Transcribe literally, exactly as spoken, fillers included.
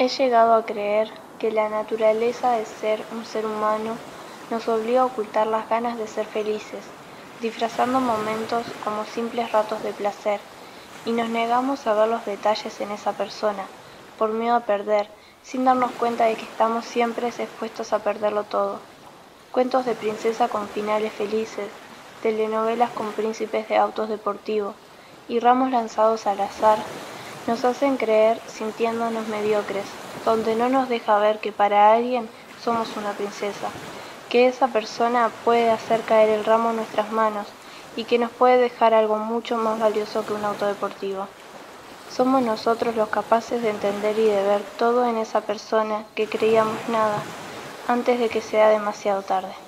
He llegado a creer que la naturaleza de ser un ser humano nos obliga a ocultar las ganas de ser felices, disfrazando momentos como simples ratos de placer, y nos negamos a ver los detalles en esa persona, por miedo a perder, sin darnos cuenta de que estamos siempre expuestos a perderlo todo. Cuentos de princesa con finales felices, telenovelas con príncipes de autos deportivos y ramos lanzados al azar nos hacen creer sintiéndonos mediocres, donde no nos deja ver que para alguien somos una princesa, que esa persona puede hacer caer el ramo en nuestras manos y que nos puede dejar algo mucho más valioso que un auto deportivo. Somos nosotros los capaces de entender y de ver todo en esa persona que creíamos nada, antes de que sea demasiado tarde.